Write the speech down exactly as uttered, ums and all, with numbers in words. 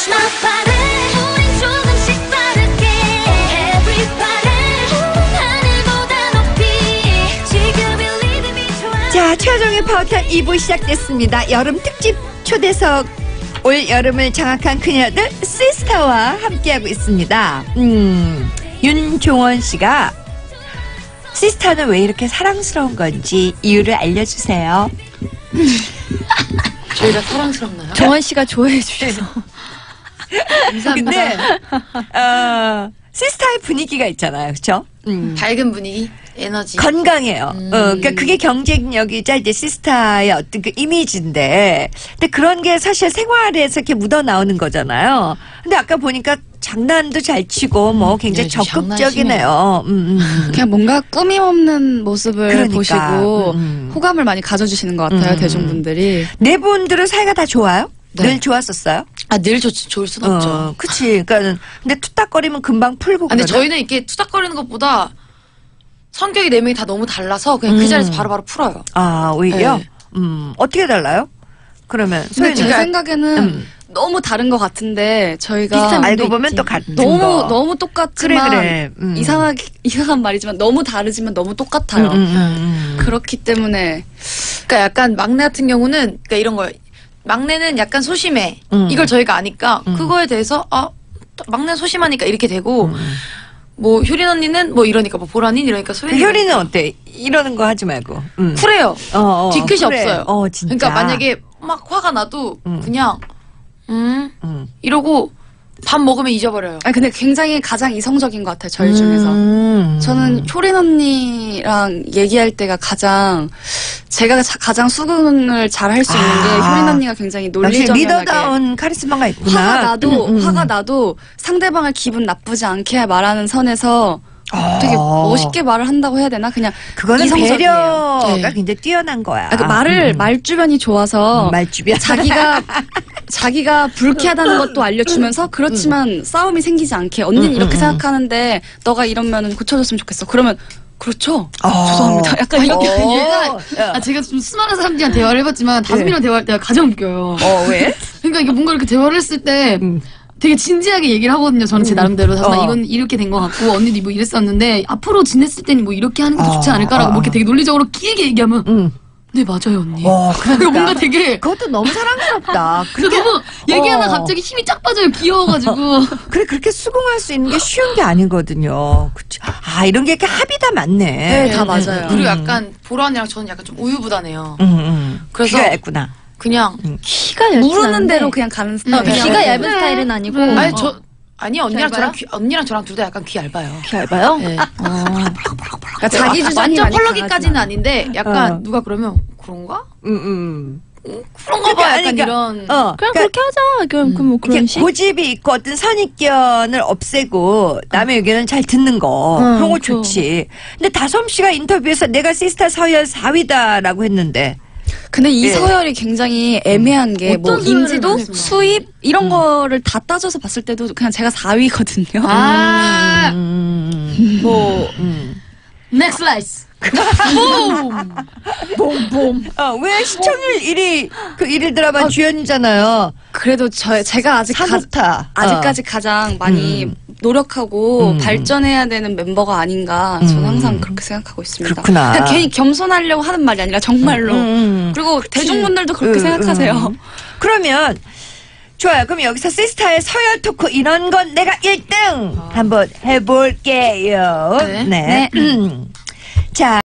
자, 최정의 파워탄 이 부 시작됐습니다. 여름 특집 초대석, 올 여름을 장악한 그녀들 시스타와 함께하고 있습니다. 음, 윤종원 씨가 시스타는 왜 이렇게 사랑스러운 건지 이유를 알려주세요. 저희가 사랑스럽나요? 정원 씨가 좋아해 주셔서. 감사합니다. 근데 어, 시스타의 분위기가 있잖아요, 그렇죠? 음. 밝은 분위기, 에너지. 건강해요. 음. 어, 그러니까 그게 경쟁력이자 이제 시스타의 어떤 그 이미지인데, 근데 그런 게 사실 생활에서 이렇게 묻어 나오는 거잖아요. 근데 아까 보니까 장난도 잘 치고 뭐 굉장히 네, 적극적이네요. 음, 음. 그냥 뭔가 꾸밈 없는 모습을 그러니까. 보시고 음. 호감을 많이 가져주시는 것 같아요. 음. 대중분들이. 네 분들은 사이가 다 좋아요? 네. 늘 좋았었어요? 아, 늘 좋, 좋을 순 없죠. 어, 그치. 그러니까 근데 투닥거리면 금방 풀고. 아, 근데 그러나? 저희는 이렇게 투닥거리는 것보다 성격이 네 명이 다 너무 달라서 그냥 그 음. 자리에서 바로바로 풀어요. 아, 오히려? 네. 음, 어떻게 달라요? 그러면 근데 제 소연이가 생각에는 음. 너무 다른 것 같은데 저희가 비슷한 알고 분도 보면 있지. 또 같은 너무 거. 너무 똑같지만 그래, 그래. 음. 이상하게 이상한 말이지만 너무 다르지만 너무 똑같아요. 음, 음, 음, 음. 그렇기 때문에 그러니까 약간 막내 같은 경우는 그러니까 이런 거예요. 막내는 약간 소심해. 음. 이걸 저희가 아니까 음. 그거에 대해서 아 막내 소심하니까 이렇게 되고 음. 뭐 효린 언니는 뭐 이러니까 뭐 보라닌 이러니까 그 소연이 효리는 어때? 이러는 거 하지 말고. 음. 쿨해요. 어, 어, 뒤끝이 그래. 없어요. 어, 진짜. 그러니까 만약에 막 화가 나도 음. 그냥 음 음. 이러고 밥 먹으면 잊어버려요. 아니 근데 굉장히 가장 이성적인 것 같아요. 저희 중에서. 음. 저는 효린 언니랑 얘기할 때가 가장 제가 자- 가장 수긍을 잘 할 수 있는 게 아. 효린 언니가 굉장히 역시 논리정연하게 리더다운 카리스마가 있구나. 화가 나도 음, 음. 화가 나도 상대방을 기분 나쁘지 않게 말하는 선에서 어. 되게 멋있게 말을 한다고 해야 되나 그냥 그거는 이성적이에요. 배려가 네. 굉장히 뛰어난 거야. 아, 그 말을 음. 말 주변이 좋아서 말주변. 자기가 자기가 불쾌하다는 것도 알려주면서 그렇지만 싸움이 생기지 않게 언니는 음, 이렇게 음, 생각하는데 너가 이러면 고쳐줬으면 좋겠어. 그러면 그렇죠. 어. 죄송합니다. 약간 이렇게 어. 얘가 아, 제가 좀 수많은 사람들이랑 대화를 해봤지만 다섯 명이랑 대화할 때가 가장 웃겨요. 어, 왜? 그러니까 이게 뭔가 이렇게 대화를 했을 때 음. 되게 진지하게 얘기를 하거든요. 저는 제 나름대로 다섯 어. 이건 이렇게 된 것 같고 언니도 뭐 이랬었는데 앞으로 지냈을 때는 뭐 이렇게 하는 게 어. 좋지 않을까라고 어. 뭐 이렇게 되게 논리적으로 길게 얘기하면 음. 네 맞아요 언니. 어, 그리고 그러니까. 뭔가 되게 그것도 너무 사랑스럽다. 그 너무 얘기하다 어. 갑자기 힘이 쫙 빠져요. 귀여워가지고. 그래, 그렇게 수긍할 수 있는 게 쉬운 게 아니거든요. 그쵸. 아, 이런 게 이렇게 합이 다 맞네. 네, 다 맞아요. 그리고 음. 약간 보라 언니랑 저는 약간 좀 우유부단해요. 음, 음. 그래서- 귀가 얇구나. 그냥 키가 얇진 모르는 않은데 대로 그냥 가는 스타일. 어, 그냥 키가 얇은 그래. 스타일은 아니고 그래. 아니 저 아니 언니랑 얇아요? 저랑 귀, 언니랑 저랑 둘 다 약간 귀 얇아요. 키 얇아요? 네. 그러니까 자기 주장이 완전 많이 펄럭이까지는 강하진 아닌데 약간 어. 누가 그러면 그런가? 음, 음. 그런가 봐 아니, 약간 그러니까, 이런. 어, 그냥 그러니까 그렇게 하자. 그럼 그럼 뭐 그런 이렇게 식. 고집이 있고 어떤 선입견을 없애고 남의 의견을 잘 듣는 거 응, 그런 거 그쵸. 좋지. 근데 다솜 씨가 인터뷰에서 내가 시스타 서열 사 위다라고 했는데 근데 이 예. 서열이 굉장히 애매한 게 뭐 어떤 서열을 인지도, 말씀하세요? 수입 이런 거를 다 따져서 봤을 때도 그냥 제가 사 위거든요. 아, 음, 뭐 음. 넥스 라이스. 봄봄. 어, 왜 시청률 일 위 그 일일 드라마 주연이잖아요. 그래도 저 제가 아직 가, 사부타. 아직까지 가장 많이 음. 노력하고 음. 발전해야 되는 멤버가 아닌가 저는 음. 항상 그렇게 생각하고 있습니다. 그렇구나. 그냥 괜히 겸손하려고 하는 말이 아니라 정말로. 음, 음. 그리고 대중분들도 그렇게 음, 생각하세요. 음. 그러면 좋아요. 그럼 여기서 시스타의 서열 토크 이런 건 내가 일 등 한번 해볼게요. 네. 네. 자.